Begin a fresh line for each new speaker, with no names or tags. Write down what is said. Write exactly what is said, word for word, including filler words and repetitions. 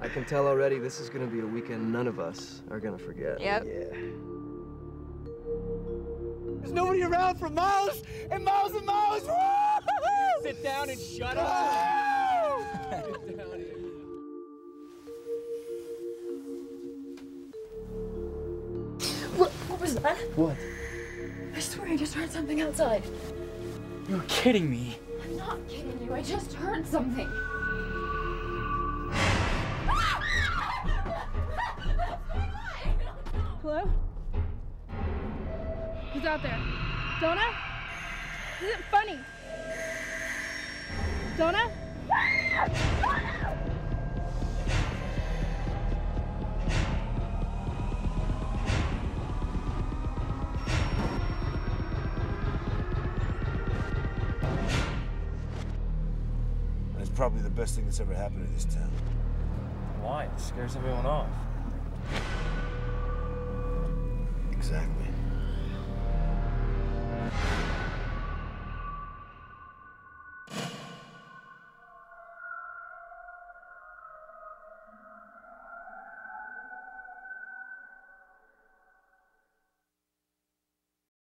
I can tell already this is gonna be a weekend none of us are gonna forget.
Yep.
Yeah.
There's nobody around for miles and miles and miles. Woo!
Sit down and shut up. Sit down here.
What, what was that?
What?
I swear I just heard something outside.
You're kidding me.
I'm not kidding you, I just heard something.
Hello? Who's out there? Donna? This isn't funny. Donna?
That's probably the best thing that's ever happened to this town.
Why? It scares everyone off.
Exactly.